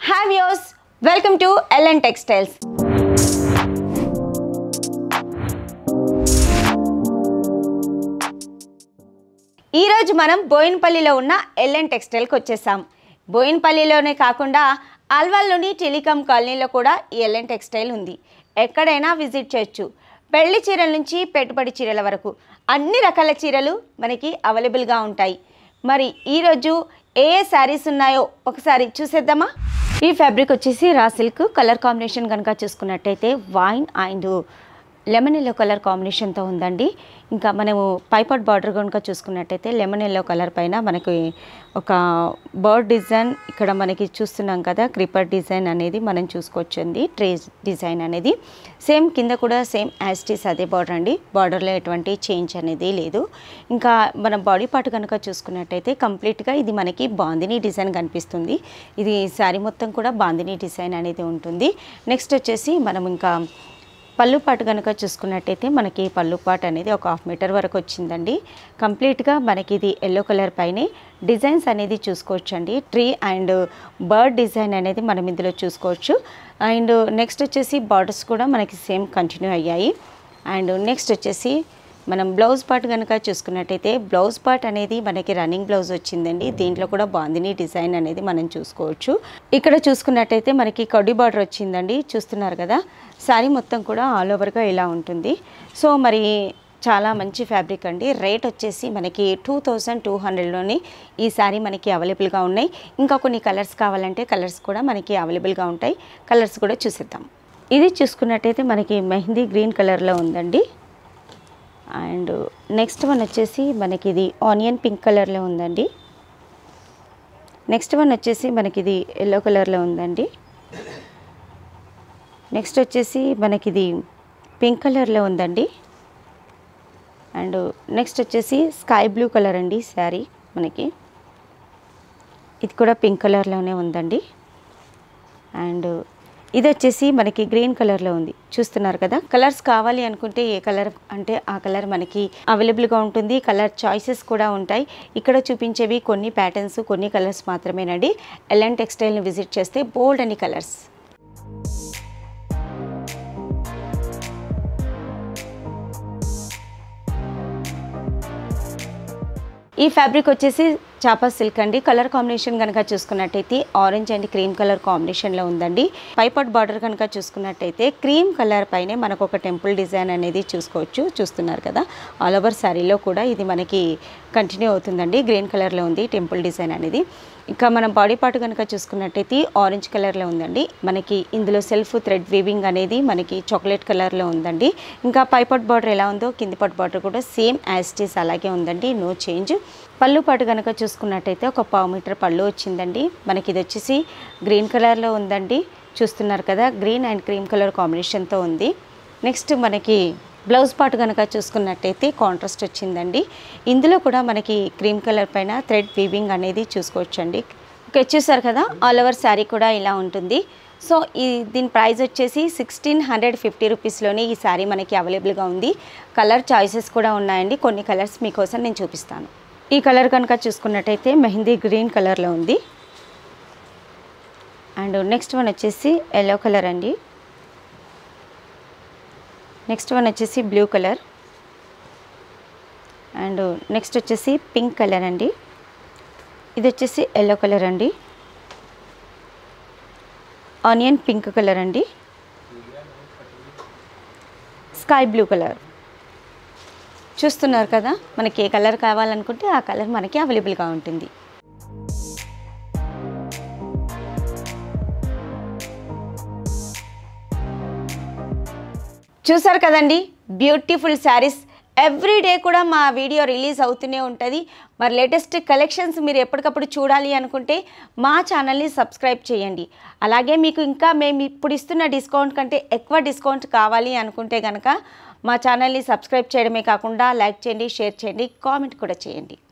Hi viewers, welcome to LN Textiles. ఈ రోజు మనం బోయినపల్లిలో ఉన్న LN Textile కి వచ్చేసాం. బోయినపల్లిలోనే కాకుండా ఆల్వాల్లోని టెలికాం కాలనీలో కూడా ఈ LN Textile ఉంది. ఎక్కడైనా విజిట్ చేయొచ్చు. పెళ్లి చీరల నుంచి పెట్టుబడి చీరల వరకు అన్ని రకాల చీరలు మనకి అవైలబుల్ గా ఉంటాయి. మరి ఈ రోజు ఏ సారీస్ ఉన్నాయో ఒకసారి చూసేద్దామా. ఈ ఫ్యాబ్రిక్ వచ్చేసి రా సిల్క్ కలర్ కాంబినేషన్ కనుక చూసుకున్నట్టయితే wine and lemon yellow colour కాంబినేషన్తో ఉందండి. ఇంకా మనము పైపాట్ బార్డర్ కనుక చూసుకున్నట్టయితే లెమన్ ఎల్లో కలర్ పైన మనకి ఒక బర్డ్ డిజైన్ ఇక్కడ మనకి చూస్తున్నాం కదా, క్రీపర్ డిజైన్ అనేది మనం చూసుకోవచ్చండి. ట్రే డిజైన్ అనేది సేమ్ కింద కూడా సేమ్ యాస్టీస్ అదే బార్డర్ అండి. బార్డర్లో ఎటువంటి చేంజ్ అనేది లేదు. ఇంకా మనం బాడీ పార్ట్ కనుక చూసుకున్నట్టయితే కంప్లీట్గా ఇది మనకి బాందినీ డిజైన్ కనిపిస్తుంది. ఇది శారీ మొత్తం కూడా బాందినీ డిజైన్ అనేది ఉంటుంది. నెక్స్ట్ వచ్చేసి మనం ఇంకా పళ్ళు పాటు కనుక చూసుకున్నట్టయితే మనకి పళ్ళు పాటు అనేది ఒక 1/2 మీటర్ వరకు వచ్చిందండి. కంప్లీట్గా మనకి ఇది ఎల్లో కలర్ పైనే డిజైన్స్ అనేది చూసుకోవచ్చండి. ట్రీ అండ్ బర్డ్ డిజైన్ అనేది మనం ఇందులో చూసుకోవచ్చు. అండ్ నెక్స్ట్ వచ్చేసి బార్డర్స్ కూడా మనకి సేమ్ కంటిన్యూ అయ్యాయి. అండ్ నెక్స్ట్ వచ్చేసి మనం బ్లౌజ్ పార్ట్ కనుక చూసుకున్నట్టయితే బ్లౌజ్ పార్ట్ అనేది మనకి రన్నింగ్ బ్లౌజ్ వచ్చిందండి. దీంట్లో కూడా బాందినీ డిజైన్ అనేది మనం చూసుకోవచ్చు. ఇక్కడ చూసుకున్నట్టయితే మనకి కడ్డీ బార్డర్ వచ్చిందండి. చూస్తున్నారు కదా, శారీ మొత్తం కూడా ఆల్ ఓవర్గా ఇలా ఉంటుంది. సో మరి చాలా మంచి ఫ్యాబ్రిక్ అండి. రేట్ వచ్చేసి మనకి 2200లోని ఈ శారీ మనకి అవైలబుల్గా ఉన్నాయి. ఇంకా కొన్ని కలర్స్ కావాలంటే కలర్స్ కూడా మనకి అవైలబుల్గా ఉంటాయి. కలర్స్ కూడా చూసేద్దాం. ఇది చూసుకున్నట్టయితే మనకి మెహందీ గ్రీన్ కలర్లో ఉందండి. అండ్ నెక్స్ట్ వన్ వచ్చేసి మనకి ఇది ఆనియన్ పింక్ కలర్లో ఉందండి. నెక్స్ట్ వన్ వచ్చేసి మనకి ఇది ఎల్లో కలర్లో ఉందండి. నెక్స్ట్ వచ్చేసి మనకి ఇది పింక్ కలర్లో ఉందండి. అండ్ నెక్స్ట్ వచ్చేసి స్కై బ్లూ కలర్ అండి శారీ మనకి. ఇది కూడా పింక్ కలర్లోనే ఉందండి. అండ్ ఇది వచ్చేసి మనకి గ్రీన్ కలర్లో ఉంది. చూస్తున్నారు కదా, కలర్స్ కావాలి అనుకుంటే ఏ కలర్ అంటే ఆ కలర్ మనకి అవైలబుల్గా ఉంటుంది. కలర్ చాయిసెస్ కూడా ఉంటాయి. ఇక్కడ చూపించేవి కొన్ని ప్యాటర్న్స్, కొన్ని కలర్స్ మాత్రమేనండి. LN Textileని విజిట్ చేస్తే బోల్డ్ అని కలర్స్. ఈ ఫ్యాబ్రిక్ వచ్చేసి చాపా సిల్క్ అండి. కలర్ కాంబినేషన్ కనుక చూసుకున్నట్టయితే ఆరెంజ్ అండ్ క్రీమ్ కలర్ కాంబినేషన్లో ఉందండి. పైపాట్ బార్డర్ కనుక చూసుకున్నట్టయితే క్రీమ్ కలర్ పైనే మనకు ఒక టెంపుల్ డిజైన్ అనేది చూసుకోవచ్చు. చూస్తున్నారు కదా, ఆల్ ఓవర్ శారీలో కూడా ఇది మనకి కంటిన్యూ అవుతుందండి. గ్రీన్ కలర్లో ఉంది టెంపుల్ డిజైన్ అనేది. ఇంకా మనం బాడీ పార్ట్ కనుక చూసుకున్నట్టయితే ఆరెంజ్ కలర్లో ఉందండి. మనకి ఇందులో సెల్ఫ్ థ్రెడ్ వీవింగ్ అనేది మనకి చాక్లెట్ కలర్లో ఉందండి. ఇంకా పైపాట్ బార్డర్ ఎలా ఉందో కింది పాట్ బార్డర్ కూడా సేమ్ యాస్టీస్ అలాగే ఉందండి, నో చేంజ్. పళ్ళు పాటు కనుక చూసుకున్నట్టయితే ఒక 1/2 మీటర్ పళ్ళు వచ్చిందండి. మనకి ఇది వచ్చేసి గ్రీన్ కలర్లో ఉందండి. చూస్తున్నారు కదా, గ్రీన్ అండ్ క్రీమ్ కలర్ కాంబినేషన్తో ఉంది. నెక్స్ట్ మనకి బ్లౌజ్ పార్ట్ కనుక చూసుకున్నట్టయితే కాంట్రాస్ట్ వచ్చిందండి. ఇందులో కూడా మనకి క్రీమ్ కలర్ పైన థ్రెడ్ వీవింగ్ అనేది చూసుకోవచ్చండి. ఓకే, చూసారు కదా, ఆల్ ఓవర్ శారీ కూడా ఇలా ఉంటుంది. సో దీని ప్రైస్ వచ్చేసి 1650 రూపీస్లోనే ఈ శారీ మనకి అవైలబుల్గా ఉంది. కలర్ చాయిసెస్ కూడా ఉన్నాయండి. కొన్ని కలర్స్ మీకోసం నేను చూపిస్తాను. ఈ కలర్ కనుక చూసుకున్నట్టయితే మెహందీ గ్రీన్ కలర్లో ఉంది. అండ్ నెక్స్ట్ వన్ వచ్చేసి ఎల్లో కలర్ అండి. నెక్స్ట్ వన్ వచ్చేసి బ్లూ కలర్. అండ్ నెక్స్ట్ వచ్చేసి పింక్ కలర్ అండి. ఇది వచ్చేసి ఎల్లో కలర్ అండి. ఆనియన్ పింక్ కలర్ అండి. Sky blue colour. చూస్తున్నారు కదా, మనకి ఏ కలర్ కావాలనుకుంటే ఆ కలర్ మనకి అవైలబుల్గా ఉంటుంది. చూసారు కదండి, బ్యూటిఫుల్ శారీస్. ఎవ్రీడే కూడా మా వీడియో రిలీజ్ అవుతూనే ఉంటుంది. మరి లేటెస్ట్ కలెక్షన్స్ మీరు ఎప్పటికప్పుడు చూడాలి అనుకుంటే మా ఛానల్ని సబ్స్క్రైబ్ చేయండి. అలాగే మీకు ఇంకా మేము ఇప్పుడు ఇస్తున్న డిస్కౌంట్ కంటే ఎక్కువ డిస్కౌంట్ కావాలి అనుకుంటే కనుక మా ఛానల్ని సబ్స్క్రైబ్ చేయడమే కాకుండా లైక్ చేయండి, షేర్ చేయండి, కామెంట్ కూడా చేయండి.